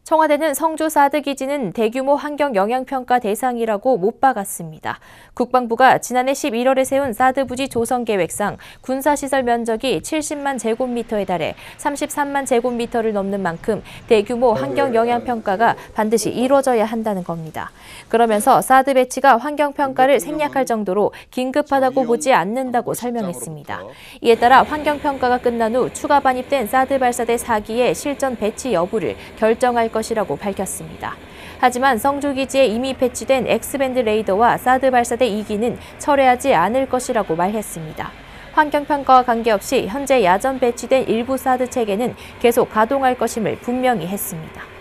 청와대는 성주 사드 기지는 대규모 환경 영향평가 대상이라고 못 박았습니다. 국방부가 지난해 11월에 세운 사드 부지 조성 계획상 군사시설 면적이 70만 제곱미터에 달해 33만 제곱미터를 넘는 만큼 대규모 환경 영향평가가 반드시 이루어져야 한다는 겁니다. 그러면서 사드 배치가 환경평가를 생략할 정도로 긴급하다고 보지 않는다고 설명했습니다. 이에 따라 환경평가가 끝난 후 추가 반입된 사드 발사대 4기의 실전 배치 여부를 결정할 것이라고 밝혔습니다. 하지만 성주기지에 이미 배치된 X밴드 레이더와 사드 발사대 2기는 철회하지 않을 것이라고 말했습니다. 환경평가와 관계없이 현재 야전 배치된 일부 사드 체계는 계속 가동할 것임을 분명히 했습니다.